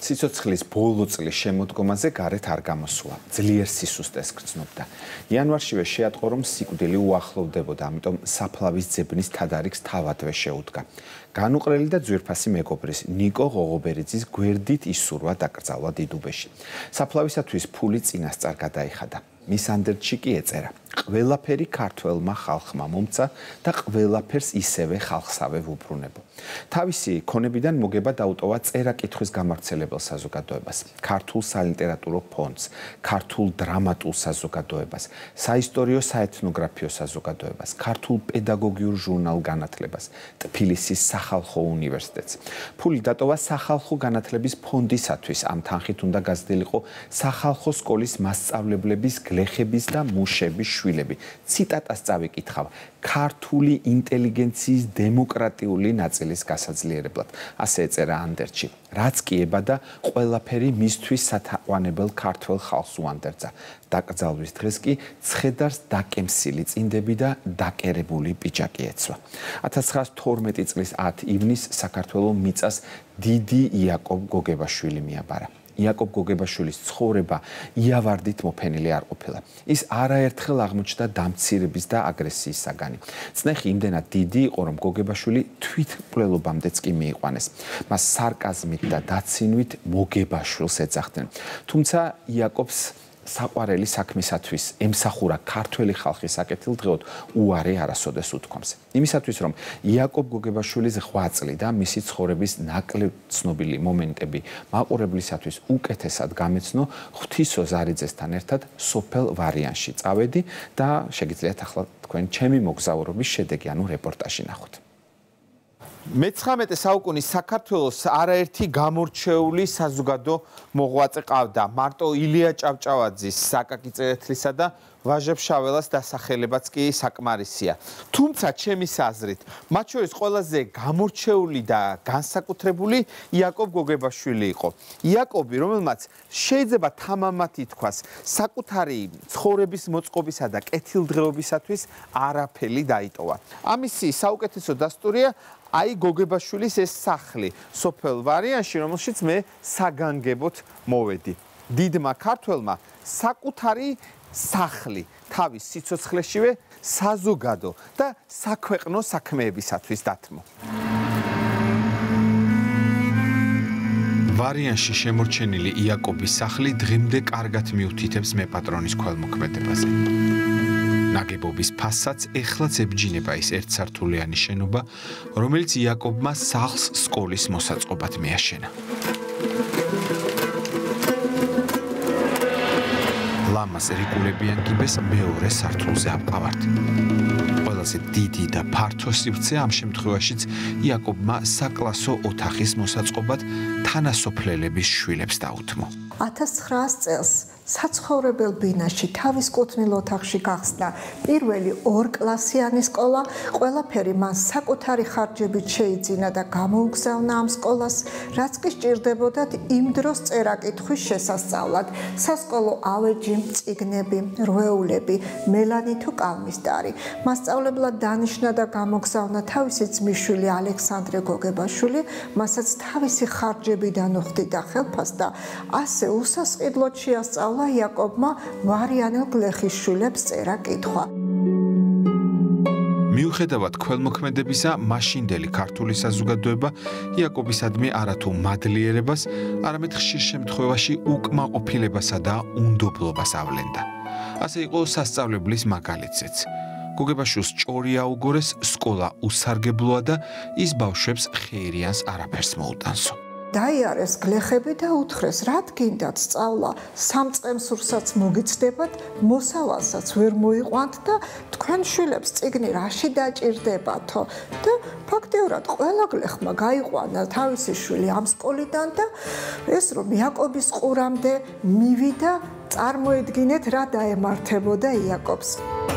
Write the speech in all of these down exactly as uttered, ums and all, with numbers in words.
სიცოცხლის ბოლო წლის შემოდგომაზე გარეთ არ გამოსულა. Ძლიერ სისუსტეს გრძნობდა. იანვარშივე შეატყო, რომ სიკვდილი უახლოვდებოდა, ამიტომ საფლავის ძებნის თადარიგს თავადვე შეუდგა. განუყრელი და ძვირფასი მეგობრის ნიკო ღოღობერიძის გვერდით ისურვა დაკრძალვა დიდუბეში. საფლავისათვის ფული წინასწარ გადაიხადა. მის ანდერძში კი ეწერა: ყველაფერი ქართველმა ხალხმა მომცა და ყველაფერს ისევე ხალხსავე ვუბრუნებო. თავისი ქონებიდან მოგება დაუტოვა წერა-კითხვის გამავრცელებელ საზოგადოებას, ქართულ სალიტერატურო ფონდს, ქართულ დრამატულ საზოგადოებას, საისტორიო საეთნოგრაფიო საზოგადოებას, ქართულ პედაგოგიურ ჟურნალ განათლებას, ტფილისის სახალხო უნივერსიტეტს. ფული დატოვა სახალხო განათლების ფონდისათვის, ამ თანხით უნდა გაზრდილიყო სახალხო სკოლის მასწავლებლების, გლეხების და მუშების შვილები. ციტატას წავიკითხავ: ქართული ინტელიგენციის დემოკრატიული ნაწილის გასაძლიერებლად. ასე ეწერა ანდერძში. რაც კი ებადა, ყველაფერი მისთვის სათაყვანებელ ქართველ ხალხს უანდერძა. დაკრძალვის დღეს კი ცხედარს დაკემსილი წინდები და დაკერებული პიჯაკი ეცვა. ათას ცხრაას თორმეტი წლის ათი ივნისს საქართველოს მიწას დიდი იაკობ გოგებაშვილი მიაბარა. იაკობ გოგებაშვილის ცხოვრება იავარდით მოფენილი არ ყოფილა. ის არაერთხელ აღმოჩნდა დამცირების და აგრესიის საგანი. წნეხი იმდენად დიდი იყო, რომ გოგებაშვილი თვითმკვლელობამდეც კი მიიყვანეს. მას სარკაზმით და დაცინვით მოგებაშვილს ეძახდნენ. თუმცა იაკობს საყვარელი საქმისათვის ემსახურა ქართველი ხალხის საკეთილდღეოდ უარი არასოდეს უთქვამს. იმისათვის, რომ იაკობ გოგებაშვილის ღვაწლი და მისი ცხოვრების ნაკლებ ცნობილი მომენტები მაყურებლისათვის უკეთესად გამეცნო, ღვთისო ზარიძესთან ერთად სოფელ ვარიანში წავედი და შეგიძლიათ ახლა თქვენ ჩემი მოგზაურობის შედეგი, ანუ რეპორტაჟი ნახოთ. მეცხრამეტე საუკუნის საქართველოს არაერთი გამორჩეული საზოგადო მოღვაწე ყავდა. მარტო ილია ჭავჭავაძის, საკაკი წერეთლისა და ვაჟებ შაველას დასახელებაც კი საკმარისია. თუმცა ჩემის აზრით, მათ შორის ყველაზე გამორჩეული და განსაკუთრებული იაკობ გოგებაშვილი იყო. იაკობი, რომელმაც შეიძლება თამამად ითქვას, საკუთარი ცხოვრების მოწყობისა და კეთილდღეობისათვის არაფერი დაიტოვა. ამისი საუკეთესო დასტურია აი გოგებაშვილის ეს სახლი სოფელ ვარიანში, რომელშიც მე საგანგებოდ მოვედი. დიდმა ქართველმა საკუთარი სახლი თავის სიცოცხლეშივე საზოგადო და საქვეყნო საქმეებისათვის დათმო. ვარიანში შემორჩენილი იაკობის სახლი დღემდე კარგად მიუთითებს მეპატრონის ქველმოქმედებაზე. ნაგებობის ფასადს ეხლაც ებჯინება ის ერთსართულიანი შენობა, რომელიც იაკობმა სახლს სკოლის მოსაწყობად მიაშენა. ლამას რიკულებიან კიბეს მეორე სართულზე ამყავართ. ყველაზე დიდი და ფართო სივრცე ამ შემთხვევაშიც იაკობმა საკლასო ოთახის მოსაწყობად თანასოფლელების შვილებს დაუთმო. ათას ცხრაას წელს საცხოვრებელ ბინაში თავის კუთვნილ ოთახში გახსნა პირველი ორკლასიანი სკოლა. ყველაფერი მან საკუთარი ხარჯებით შეიძინა და გამოუგზავნა ამ სკოლას, რაც კი სჭირდებოდათ იმ დროს წერა-კითხვის შესასწავლად. სასკოლო ავეჯი, წიგნები, რვეულები, მელანი თუ კალმისტარი. მასწავლებლად დანიშნა და გამოგზავნა თავისი ძმისშვილი ალექსანდრე გოგებაშვილი, მასაც თავისი ხარჯებიდან უხდიდა ხელფას და ასე უსასყიდლოდ შეასწავლა იაკობმა ვარიანელ გლეხის შვილებს წერა-კითხვა. მიუხედავად ქველმოქმედებისა, მაშინდელი ქართული საზოგადოება იაკობისადმი არათუ მადლიერებას, არამედ ხშირ შემთხვევაში უკმაყოფილებასა და უნდობლობას ავლენდა. ასე იყო სასწავლებლის მაგალითზეც. გოგებაშვილს ჭორი აუგორეს, სკოლა უსარგებლოა და ის ბავშვებს ხეირიანს არაფერს მოუტანსო. დაიარეს გლეხები და უთხრეს, რად გინდათ სწავლა, სამწყემსურსაც მოგიცდებათ, მოსავალსაც ვერ მოიყვანთ და თქვენ შვილებს წიგნი რაში დაჭირდებათო? და ფაქტიურად ყველა გლეხმა გაიყვანა თავისი შვილი ამ სკოლიდან და ეს რომ იაკობის ყურამდე მივიდა, წარმოედგინეთ რა დაემართებოდა იაკობს.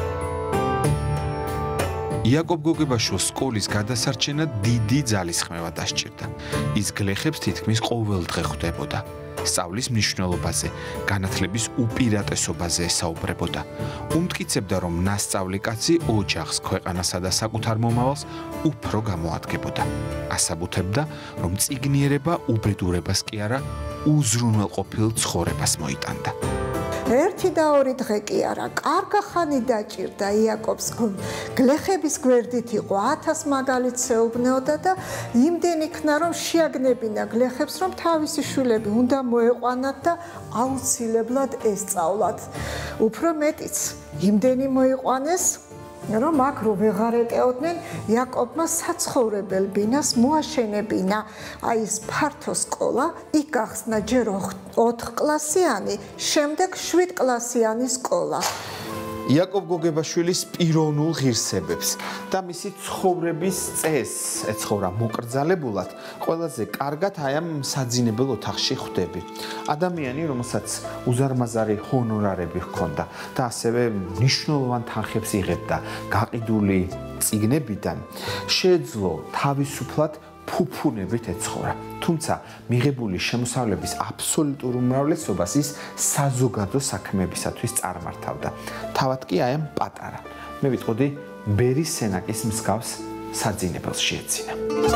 იაკობ გოგებაშვილს სკოლის გადასარჩენად დიდი ძალისხმევა დასჭირდა. ის გლეხებს თითქმის ყოველ დღე ხვდებოდა. სწავლის მნიშვნელობაზე, განათლების უპირატესობაზე ესაუბრებოდა. უმტკიცებდა, რომ ნასწავლი კაცი ოჯახს, ქვეყანასა და საკუთარ მომავალს უფრო გამოადგებოდა. ასაბუთებდა, რომ წიგნიერება უბედურებას კი არა, უზრუნველყოფილ ცხოვრებას მოიტანდა. ერთი და ორი დღე კი არა, კარგა ხანი დაჭირდა იაკობს გლეხების გვერდით იყო ათას მაგალითს ეუბნეოდა და იმდენ იქნა რომ შეაგნებინა გლეხებს რომ თავისი შვილები უნდა მოეყვანათ და აუცილებლად ესწავლათ. უფრო მეტიც, იმდენი მოიყვანეს რომ აქ რო ვეღარ ეტეოდნენ, იაკობმა საცხოვრებელ ბინას მოაშენებინა. აი ეს ფართო სკოლა, იქ გახსნა ჯერ ოთხკლასიანი, შემდეგ შვიდკლასიანი სკოლა. იაკობ გოგებაშვილის პიროვნულ ღირსებებს და მისი ცხოვრების წესს ეცხოვრა მოკრძალებულად, ყველაზე კარგად აი ამ საძინებელ ოთახში ხვდები. ადამიანი, რომელსაც უზარმაზარი ჰონორარები ჰქონდა და ასევე მნიშვნელოვან თანხებს იღებდა გაყიდული წიგნებიდან, შეეძლო თავისუფლად ფუფუნებით ეცხოვრა. თუმცა მიღებული შემოსავლების აბსოლუტურ უმრავლესობას ის საზოგადო საქმეებისათვის წარმართავდა. თავად კი აი ამ პატარა, მე ვიტყოდი, ბერის სენაკის მსგავს საძინებელს შეეცინა.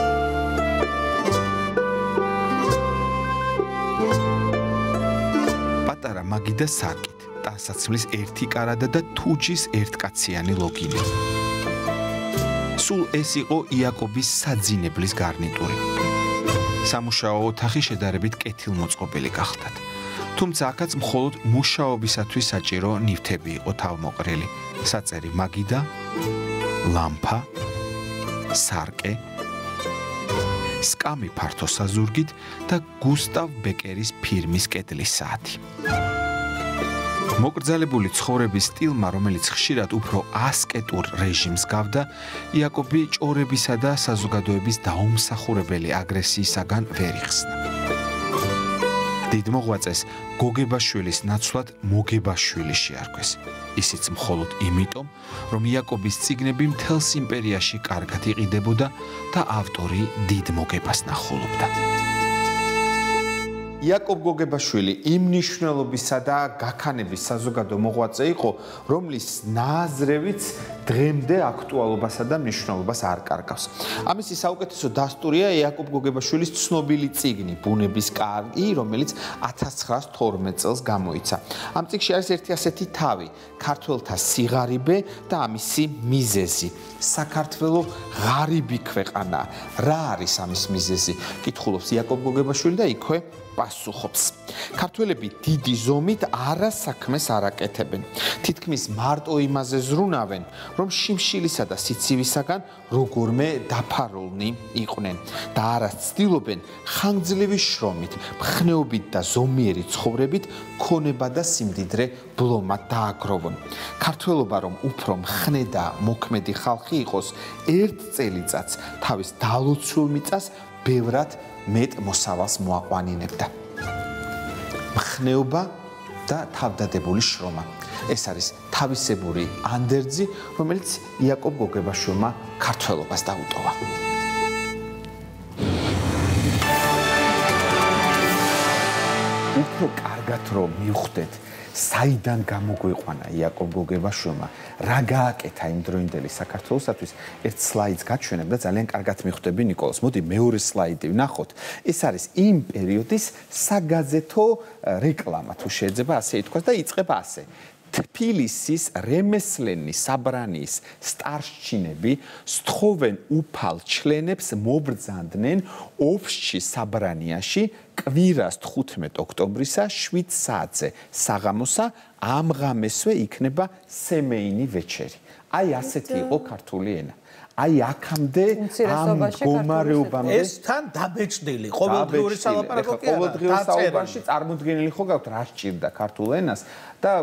პატარა მაგი და საკით, ტანსაცმლის ერთი კარადა და თუჯის ერთკაციანი ლოგინი. სულ ეს იყო იაკობის საძინებლის გარნიტური. სამუშაო ოთახი შედარებით კეთილმოწყობილი გახდათ. თუმცა აქაც მხოლოდ მუშაობისათვის საჭირო ნივთები იყო თავმოყრილი. საწერი მაგიდა, ლამპა, სარკე, სკამი ფართო საზურგით და გუსტავ ბეკერის ფირმის კედლის საათი. მოკრძალებული ცხოვრების სტილმა, რომელიც ხშირად უფრო ასკეტურ რეჟიმს გავდა, იაკობი ჭორებისა და საზოგადოების დაუმსახურებელი აგრესიისაგან ვერ იხსნა. დიდ მოღვაწეს გოგებაშვილის ნაცვლად მოგებაშვილი შეარქვეს. ისიც მხოლოდ იმიტომ, რომ იაკობის წიგნები მთელს იმპერიაში კარგად იყიდებოდა და ავტორი დიდ მოგებას ნახულობდა. იაკობ გოგებაშვილი იმ მნიშვნელობისა და გაქანების საზოგადო მოღვაწე იყო, რომლის ნააზრევიც დღემდე აქტუალობასა და მნიშვნელობას არ კარგავს. ამისი საუკეთესო დასტურია იაკობ გოგებაშვილის ცნობილი წიგნი, ბუნების კარგი, რომელიც ათას ცხრაას თორმეტ წელს გამოიცა. ამ წიგნში არის ერთი ასეთი თავი, ქართველთა სიღარიბე და ამისი მიზეზი. საქართველო ღარიბი ქვეყანა. რა არის ამის მიზეზი? კითხულობს იაკობ გოგებაშვილი და იქვე პასუხობს. ქართველები დიდი ზომით არა საქმეს არ აკეთებენ. თითქმის მარტო იმაზე ზრუნავენ, რომ შიმშილისა და სიცივისაგან როგორმე დაფარულნი იყვნენ და არა ცდილობენ ხანგრძლივი შრომით, მხნეობით და ზომიერი ცხოვრებით ქონება და სიმდიდრე ბლომად დააგროვონ. ქართველობა რომ უფრო მხნე და მოქმედი ხალხი იყოს, ერთ წელიწადს თავის დალოცულ მიწას ბევრად მეტ მოსავალს მოაყვანინებდა. მხნეობა და თავდადებული შრომა. ეს არის თავისებური ანდერძი, რომელიც იაკობ გოგებაშვილმა ქართველობას დაუტოვა. უფრო კარგად რომ მივხვდეთ, საიდან გამოგვიყვანა იაკობ გოგებაშვილმა, რა გააკეთა იმ დროინდელი საქართველოსათვის, ერთ სლაიდს გაჩვენებ და ძალიან კარგად მივხვდები ნიკოლას. მოდი მეორე სლაიდი ვნახოთ. ეს არის იმ პერიოდის საგაზეთო რეკლამა, თუ შეიძლება ასე ითქვას და იწყება ასე. თბილისის რემესლენი საბრანის სტარშჩინები სთხოვენ უფალ ჩლენებს მობრძანდნენ ოფსში საბრანიაში კვირას თხუთმეტ ოქტომბრისა შვიდ საათზე საღამოსა ამ ღამესვე იქნება სემეინი ვეჩერი. აი ასეთი იყო ქართული ენა. აი აქამდე ამ მდგომარეობამდე ეს თან დაბეჭდილი ყოველდღიური სალაპარაკო კი არა. ყოველდღიურ საუბარში წარმოდგენილი ხო გაქვთ რა სჭირდა ქართულ ენას და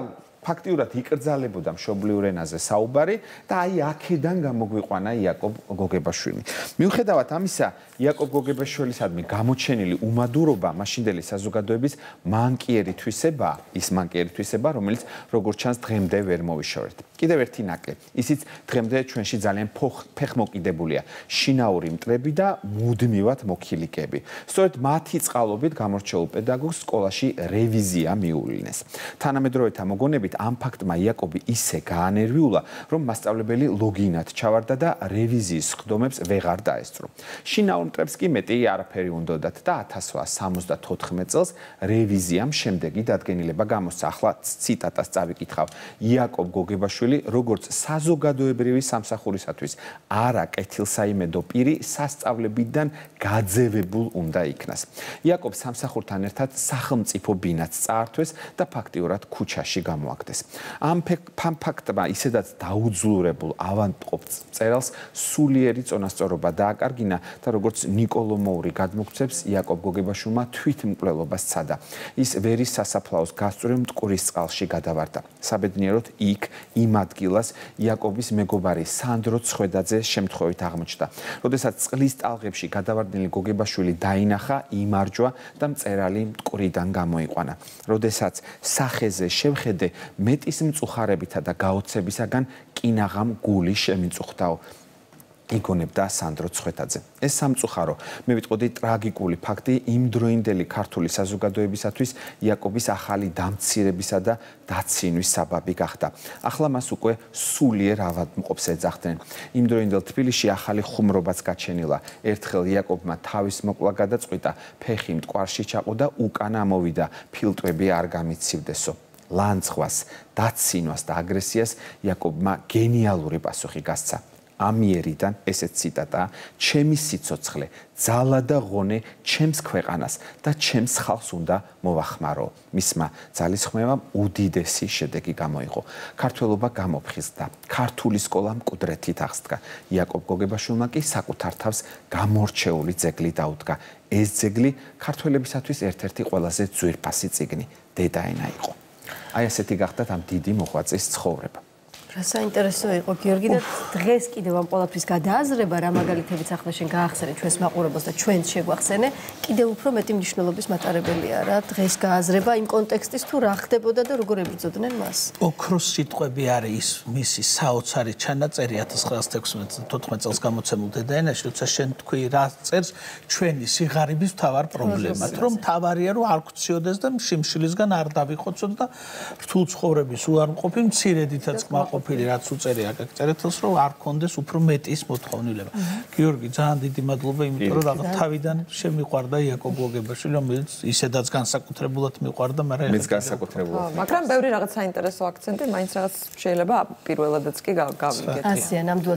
ფაქტიურად იკრძალებოდა მშობლიურ ენაზე საუბარი და აი აქედან გამოგვიყვანა იაკობ გოგებაშვილი. მიუხედავად ამისა, იაკობ გოგებაშვილისადმი გამოჩენილი უმადურობა მაშინდელი საზოგადოების მანკიერი თვისება, ის მანკიერი თვისება, რომელიც როგორც ჩანს დღემდე ვერ მოვიშორეთ. კიდევ ერთი ნაკლები. ისიც დღემდე ჩვენში ძალიან ფეხმოკიდებულია. შინაური მტრები და მუდმივად მოქილიკები. სწორედ მათი წყალობით გამორჩეულ პედაგოგს სკოლაში რევიზია მიუვლინეს. თანამედროვეთა მოგონებით ამ ფაქტმა იაკობი ისე გაანერვიულა, რომ მასწავლებელი ლოგინად ჩავარდა და რევიზიის ხდომებს ვეღარ დაესწრო. შინაურ მტრებს კი მეტი არაფერი უნდოდათ და ათას ათასსა სამოცდათოთხმეტ წელს რევიზიამ შემდეგი დადგენილება გამოსცა. ახლა ციტატას წავიკითხავ. იაკობ გოგებაშვილი როგორც საზოგადოებრივი სამსახურისათვის არა კეთილსაიმედო პირი სასწავლებიდან გაძევებულ უნდა იქნას. იაკობ სამსახურთან ერთად სახელმწიფო ბინაც წაართვეს და ფაქტიურად ქუჩაში გამოაგდეს. ამ ფაქტმა ისედაც დაუძლურებულ ავადმყოფს მწერალს სულიერი წონასწორობა დააკარგინა და როგორც ნიკოლომოური გადმოგვცემს იაკობ გოგებაშვილმა თვითმკვლელობას სცადა. ის ვერის სასაფლაოს გასწვრივ მტკვრის წყალში გადავარდა. საბედნიეროდ იქ იმ ადგილას იაკობის მეგობარი სანდრო ცხვედაძე შემთხვევით აღმოჩნდა. როდესაც წყლის ტალღებში გადავარდნილი გოგებაშვილი დაინახა, იმარჯვა და მწერალი მტკვრიდან გამოიყვანა. როდესაც სახეზე შევხედე, მეტის მწუხარებითა და გაოცებისაგან კინაღამ გული შემიწუხდაო. იგონებდა სანდრო ცხვედაძე. ეს სამწუხარო, მე ვიტყოდი ტრაგიკული ფაქტი იმდროინდელი ქართული საზოგადოებისათვის იაკობის ახალი დამცირებისა და დაცინვის საბაბი გახდა. ახლა მას უკვე სულიერ ავადმყოფს ეძახდნენ. იმდროინდელ თბილისში ახალი ხუმრობაც გაჩენილა. ერთხელ იაკობმა თავის მოკლა გადაწყვიტა, ფეხი მტკვარში ჩაყო და უკან ამოვიდა, ფილტვები არ გამიცივდესო. ლანძღვას, დაცინვას და აგრესიას იაკობმა გენიალური პასუხი გასცა. ამიერიდან ესეც ციტატა, ჩემი სიცოცხლე, ძალა და ღონე ჩემს ქვეყანას და ჩემს ხალხს უნდა მოვახმარო. მისმა ძალისხმევამ უდიდესი შედეგი გამოიღო. ქართველობა გამოფხიზდა. ქართული სკოლა მკვდრეთით აღსდგა. იაკობ გოგებაშვილმა კი საკუთარ თავს გამორჩეული ძეგლი დაუდგა. ეს ძეგლი ქართველებისათვის ერთ-ერთი ყველაზე ძვირფასი წიგნი, დედაენა იყო. აი ასეთი გახდათ ამ დიდი მოღვაწის ცხოვრება. საინტერესო იყო გიორგი და დღეს კიდევ ამ ყველაფრის გადააზრება რა მაგალითებიც ახლა შენ გაახსენე ჩვენს მაყურებელს და ჩვენც შეგვახსენე კიდევ უფრო მეტი მნიშვნელობის მატარებელია რა დღეს გააზრება იმ კონტექსტის თუ რა ხდებოდა და როგორ ებრძოდნენ მას. ოქროს სიტყვები არის ის მისი საოცარი ჩანაწერი ათას ცხრაასი თოთხმეტ წელს გამოცემულ დედაენაში, როცა შენ თქვი რა წერს ჩვენი სიღარიბის მთავარ პრობლემად, რომ თავარია რომ არ გქციოდეს და შიმშილისგან არ დავიხოცოთ და რთულ ცხოვრების უარმყოფი მცირედითაც ყმაყოფ რაც უწერია წერეთელს რომ არ კონდეს უფრო მეტის მოთხოვნილება. გიორგი ძალიან დიდი მადლობა იმიტომ რომ რაღაც თავიდან შემიყვარდა იაკობ გოგებაშვილი რომელიც ისედაც განსაკუთრებულად მიყვარდა, მაგრამ მეც განსაკუთრებულად. მაგრამ ბევრი რაღაც საინტერესო აქცენტი მაინც რაღაც შეიძლება პირველადაც კი გავიგეთ. ასია ნამდვილად